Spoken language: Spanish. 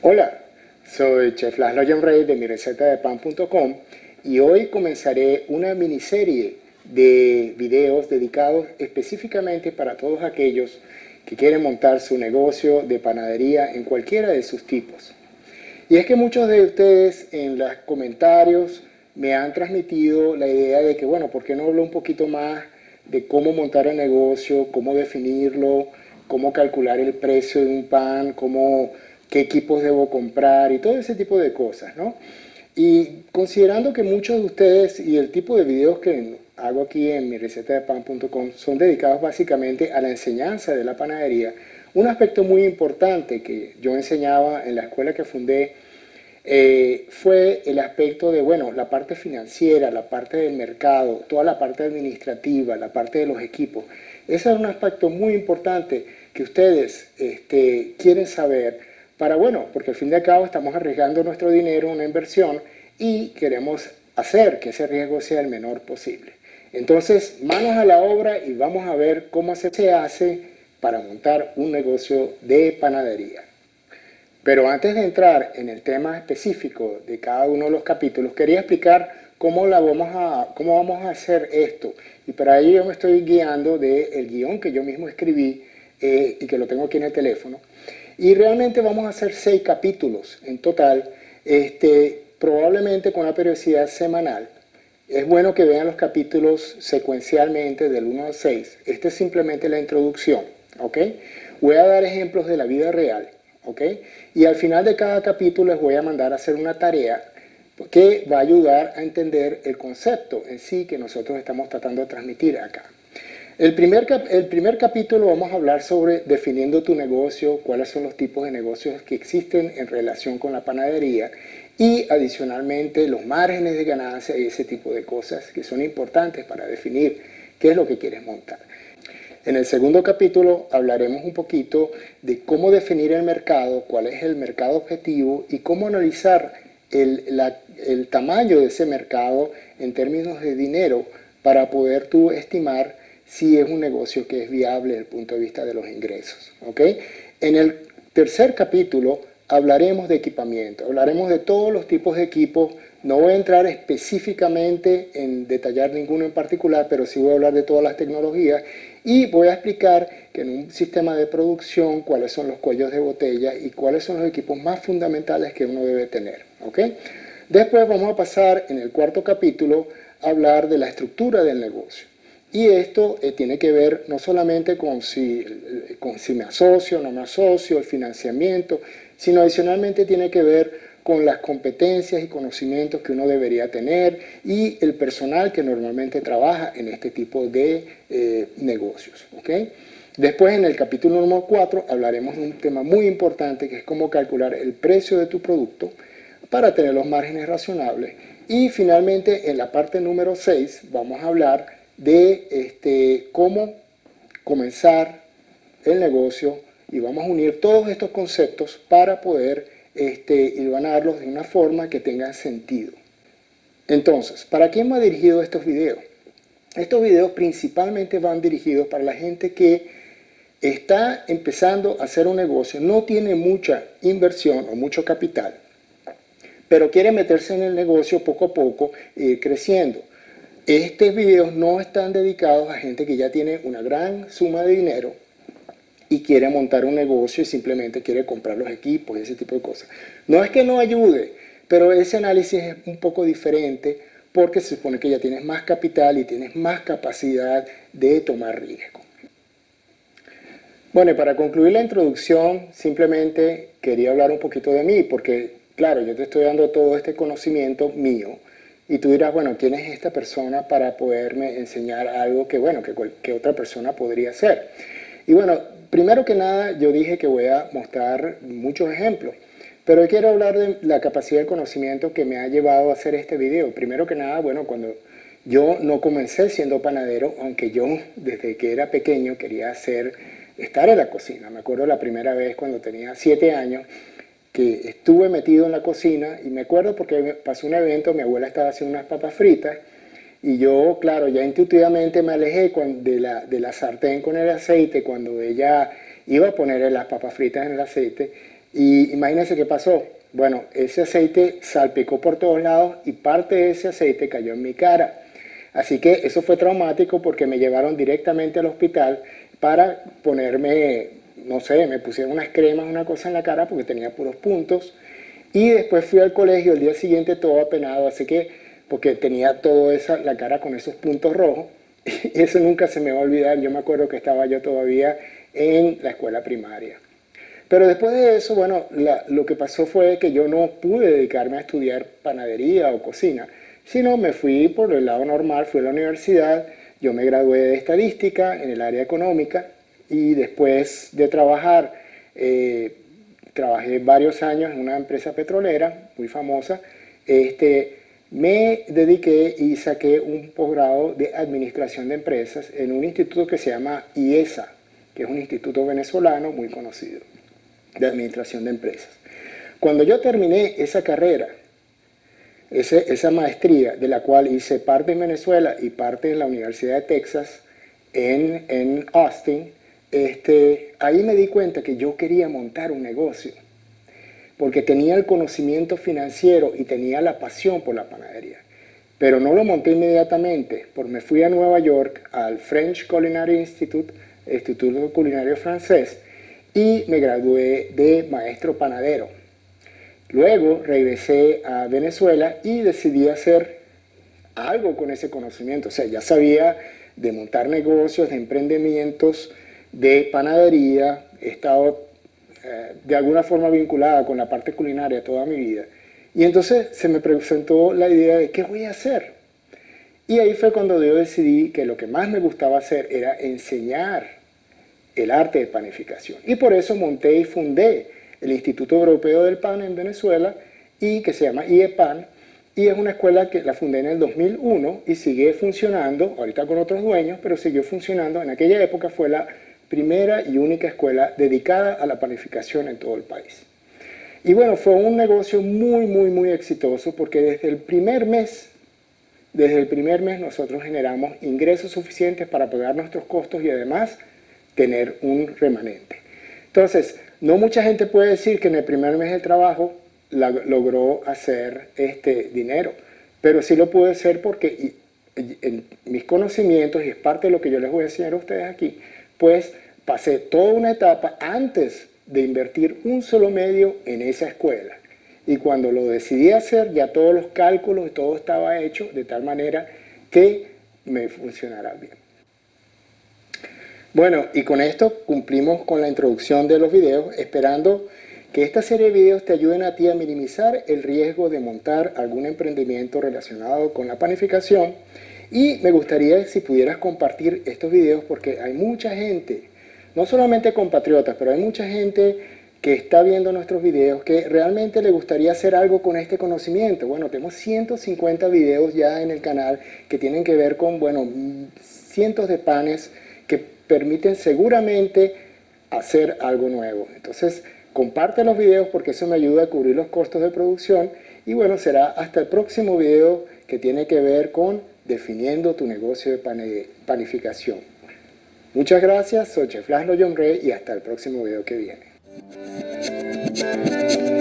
Hola, soy Chef Laszlo Rey de mirecetadepan.com y hoy comenzaré una miniserie de videos dedicados específicamente para todos aquellos que quieren montar su negocio de panadería en cualquiera de sus tipos. Y es que muchos de ustedes en los comentarios me han transmitido la idea de que, bueno, ¿por qué no hablo un poquito más de cómo montar el negocio, cómo definirlo, cómo calcular el precio de un pan, qué equipos debo comprar y todo ese tipo de cosas, ¿no? Y considerando que muchos de ustedes y el tipo de videos que hago aquí en mirecetadepan.com son dedicados básicamente a la enseñanza de la panadería, un aspecto muy importante que yo enseñaba en la escuela que fundé fue el aspecto de, bueno, la parte financiera, la parte del mercado, toda la parte administrativa, la parte de los equipos. Ese es un aspecto muy importante que ustedes quieren saber para, bueno, porque al fin y al cabo estamos arriesgando nuestro dinero, una inversión, y queremos hacer que ese riesgo sea el menor posible. Entonces, manos a la obra y vamos a ver cómo se hace para montar un negocio de panadería. Pero antes de entrar en el tema específico de cada uno de los capítulos, quería explicar cómo vamos a hacer esto. Y para ello yo me estoy guiando del guión que yo mismo escribí y que lo tengo aquí en el teléfono. Y realmente vamos a hacer 6 capítulos en total, probablemente con una periodicidad semanal. Es bueno que vean los capítulos secuencialmente del 1 al 6. Esta es simplemente la introducción, ¿ok? Voy a dar ejemplos de la vida real, ¿ok? Y al final de cada capítulo les voy a mandar a hacer una tarea que va a ayudar a entender el concepto en sí que nosotros estamos tratando de transmitir acá. El primer capítulo vamos a hablar sobre definiendo tu negocio, cuáles son los tipos de negocios que existen en relación con la panadería y adicionalmente los márgenes de ganancia y ese tipo de cosas que son importantes para definir qué es lo que quieres montar. En el segundo capítulo hablaremos un poquito de cómo definir el mercado, cuál es el mercado objetivo y cómo analizar el tamaño de ese mercado en términos de dinero para poder tú estimar si es un negocio que es viable desde el punto de vista de los ingresos, ¿ok? En el tercer capítulo hablaremos de equipamiento, hablaremos de todos los tipos de equipos. No voy a entrar específicamente en detallar ninguno en particular, pero sí voy a hablar de todas las tecnologías y voy a explicar que en un sistema de producción cuáles son los cuellos de botella y cuáles son los equipos más fundamentales que uno debe tener, ¿ok? Después vamos a pasar en el cuarto capítulo a hablar de la estructura del negocio. Y esto tiene que ver no solamente con si me asocio o no me asocio, el financiamiento, sino adicionalmente tiene que ver con las competencias y conocimientos que uno debería tener y el personal que normalmente trabaja en este tipo de negocios, ¿ok? Después, en el capítulo número 4, hablaremos de un tema muy importante que es cómo calcular el precio de tu producto para tener los márgenes razonables. Y finalmente, en la parte número 6, vamos a hablar de cómo comenzar el negocio y vamos a unir todos estos conceptos para poder hilvanarlos de una forma que tenga sentido. Entonces, ¿para quién va dirigido estos videos? Estos videos principalmente van dirigidos para la gente que está empezando a hacer un negocio, no tiene mucha inversión o mucho capital, pero quiere meterse en el negocio poco a poco e ir creciendo. Estos videos no están dedicados a gente que ya tiene una gran suma de dinero y quiere montar un negocio y simplemente quiere comprar los equipos y ese tipo de cosas. No es que no ayude, pero ese análisis es un poco diferente porque se supone que ya tienes más capital y tienes más capacidad de tomar riesgo. Bueno, y para concluir la introducción, simplemente quería hablar un poquito de mí, porque, claro, yo te estoy dando todo este conocimiento mío, y tú dirás, bueno, ¿quién es esta persona para poderme enseñar algo que, bueno, que otra persona podría hacer? Y bueno, primero que nada, yo dije que voy a mostrar muchos ejemplos, pero hoy quiero hablar de la capacidad de conocimiento que me ha llevado a hacer este video. Primero que nada, bueno, cuando yo no comencé siendo panadero, aunque yo desde que era pequeño quería estar en la cocina. Me acuerdo la primera vez cuando tenía 7 años que estuve metido en la cocina y me acuerdo porque pasó un evento, mi abuela estaba haciendo unas papas fritas y yo, claro, ya intuitivamente me alejé de la sartén con el aceite cuando ella iba a poner las papas fritas en el aceite Y imagínense qué pasó. Bueno, ese aceite salpicó por todos lados y parte de ese aceite cayó en mi cara. Así que eso fue traumático porque me llevaron directamente al hospital para ponerme, no sé, me pusieron unas cremas, una cosa en la cara porque tenía puros puntos. Y después fui al colegio el día siguiente todo apenado, así que, porque tenía toda la cara con esos puntos rojos. Y eso nunca se me va a olvidar. Yo me acuerdo que estaba yo todavía en la escuela primaria. Pero después de eso, bueno, lo que pasó fue que yo no pude dedicarme a estudiar panadería o cocina, sino me fui por el lado normal, fui a la universidad, yo me gradué de estadística en el área económica y después de trabajar, trabajé varios años en una empresa petrolera muy famosa, me dediqué y saqué un posgrado de administración de empresas en un instituto que se llama IESA, que es un instituto venezolano muy conocido de administración de empresas. Cuando yo terminé esa carrera, esa maestría, de la cual hice parte en Venezuela y parte en la Universidad de Texas, en Austin, ahí me di cuenta que yo quería montar un negocio, porque tenía el conocimiento financiero y tenía la pasión por la panadería. Pero no lo monté inmediatamente, porque me fui a Nueva York, al French Culinary Institute, Instituto Culinario Francés, y me gradué de maestro panadero. Luego regresé a Venezuela y decidí hacer algo con ese conocimiento. O sea, ya sabía de montar negocios, de emprendimientos, de panadería. He estado de alguna forma vinculada con la parte culinaria toda mi vida. Y entonces se me presentó la idea de ¿qué voy a hacer? Y ahí fue cuando yo decidí que lo que más me gustaba hacer era enseñar el arte de panificación. Y por eso monté y fundé el Instituto Europeo del Pan en Venezuela, y que se llama IEPAN, y es una escuela que la fundé en el 2001 y sigue funcionando, ahorita con otros dueños, pero siguió funcionando. En aquella época fue la primera y única escuela dedicada a la panificación en todo el país. Y bueno, fue un negocio muy exitoso porque desde el primer mes nosotros generamos ingresos suficientes para pagar nuestros costos y además tener un remanente. Entonces, no mucha gente puede decir que en el primer mes del trabajo logró hacer dinero, pero sí lo pude hacer porque en mis conocimientos, y es parte de lo que yo les voy a enseñar a ustedes aquí, pues pasé toda una etapa antes de invertir un solo medio en esa escuela. Y cuando lo decidí hacer, ya todos los cálculos y todo estaba hecho de tal manera que me funcionara bien. Bueno, y con esto cumplimos con la introducción de los videos, esperando que esta serie de videos te ayuden a ti a minimizar el riesgo de montar algún emprendimiento relacionado con la panificación. Y me gustaría si pudieras compartir estos videos porque hay mucha gente, no solamente compatriotas, pero hay mucha gente que está viendo nuestros videos que realmente le gustaría hacer algo con este conocimiento. Bueno, tenemos 150 videos ya en el canal que tienen que ver con, bueno, cientos de panes que permiten seguramente hacer algo nuevo. Entonces, comparte los videos porque eso me ayuda a cubrir los costos de producción. Y bueno, será hasta el próximo video que tiene que ver con definiendo tu negocio de panificación. Muchas gracias, soy Chef Laszlo John Ray y hasta el próximo video que viene.